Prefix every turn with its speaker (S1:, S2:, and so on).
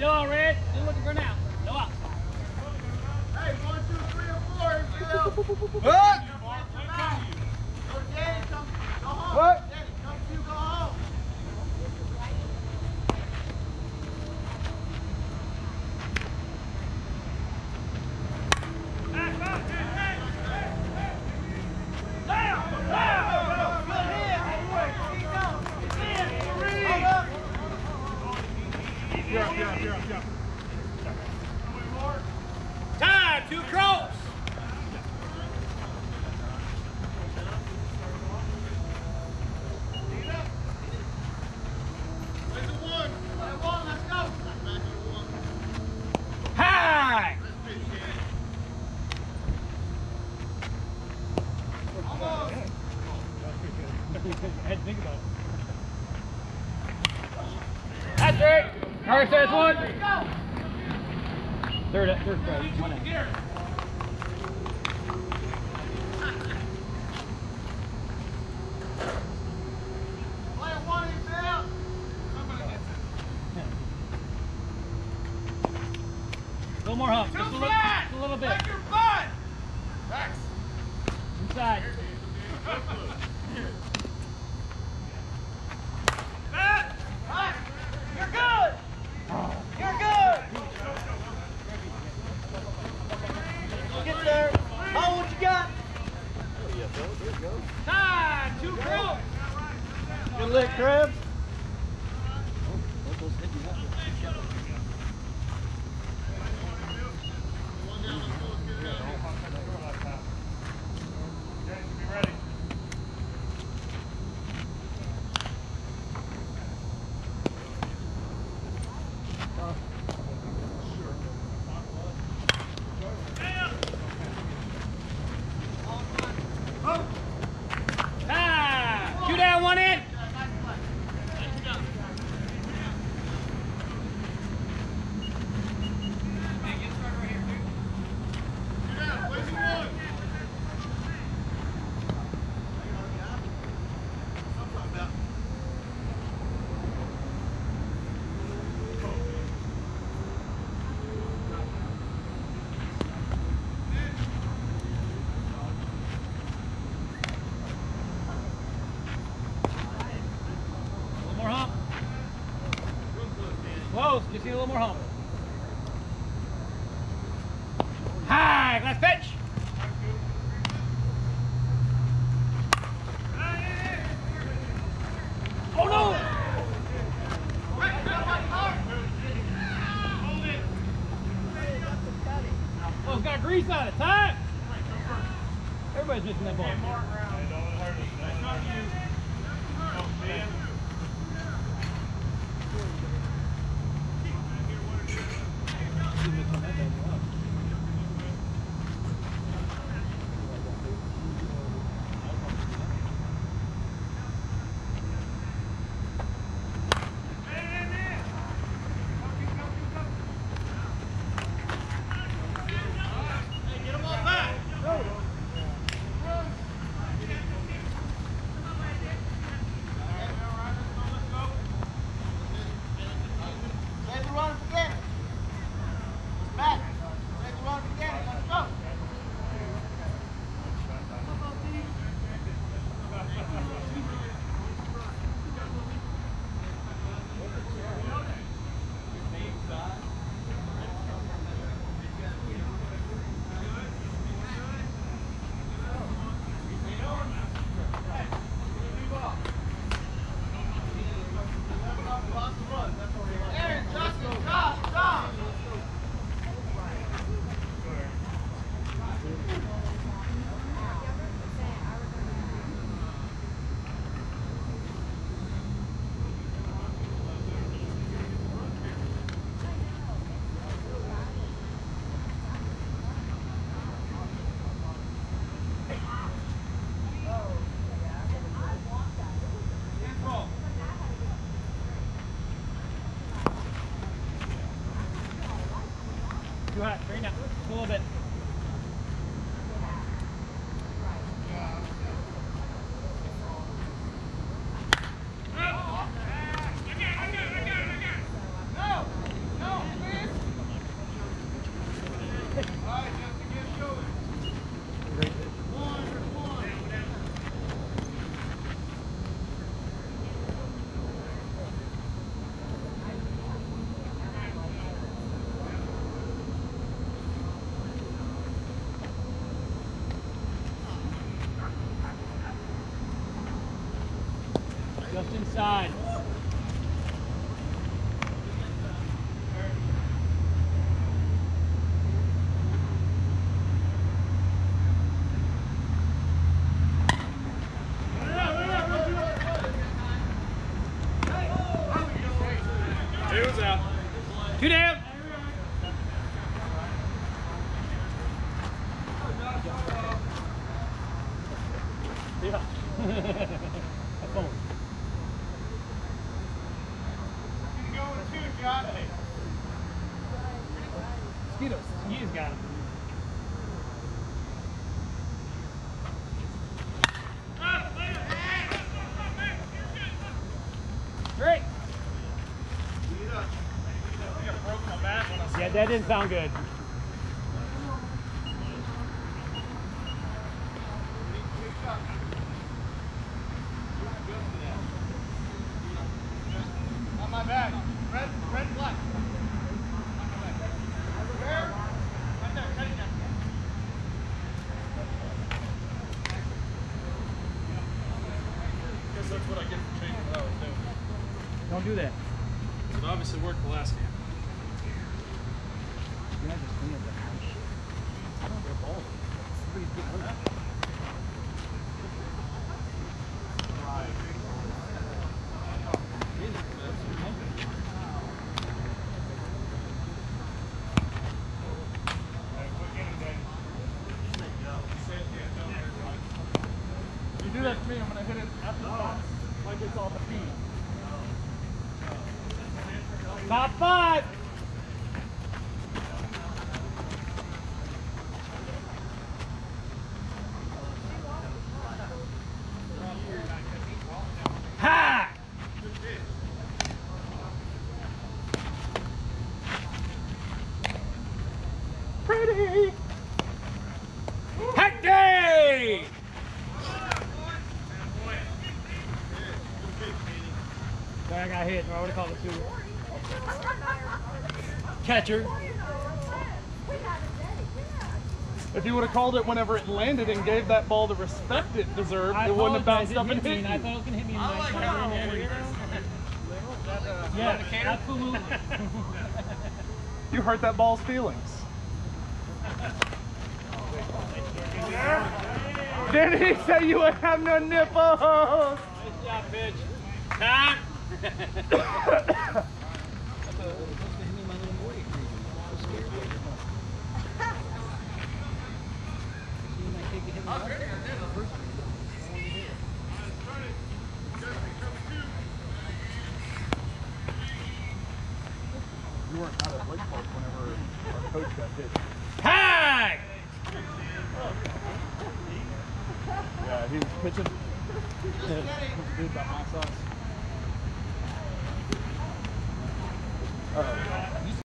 S1: Noah, Red. Still looking for now. Noah.
S2: Hey, 1, 2, 3, and 4. Still.
S3: What?
S2: Go, Danny, come. Go home.
S3: What?
S2: Danny, come to you. Go home.
S1: Time. 2 crows. High. I had to think about it. That's right. Alright, so that's 1. Third crow. 1 out. A little more hump. Just a little bit. Inside.
S2: You're good. You're good. Get there. Oh, what you got?
S1: Time. 2 crows.
S3: Good lick, Crabs.
S1: Time. 2 down, 1 in. More hump. Close. Just need a little more hump. High. Last pitch. Oh no! Oh, it's got grease on it. Time. Everybody's missing that ball. Too hot. Bring it up. Just a little bit.
S2: No!
S1: inside.
S3: He was out.
S1: 2 down.
S3: Yeah.
S1: A phone.
S2: You can go with two, John.
S1: Mosquitoes. He's got him. Great. Yeah, that didn't sound good.
S2: On my back. Red flag. Where? Right there, cutting down.
S3: Guess that's what I get for changing what I was doing.
S1: Don't do that.
S3: It obviously worked the last game.
S2: You do that to me, I'm gonna hit it after the box. Like it's all the feet.
S1: Top 5. Ha! Pretty. Hack day! Sorry, I got hit. I would have called it 2. Catcher.
S2: If you would have called it whenever it landed and gave that ball the respect it deserved, it wouldn't have bounced up and hit you.
S1: I thought it was going to hit me in the Yeah, absolutely.
S2: You hurt that ball's feelings. Did he say you would have no nipples?
S1: Nice job, bitch. Time.
S2: You weren't out at Lake Park whenever our coach got hit.
S1: Tag!
S2: Yeah, he was pitching. Dude, about my size.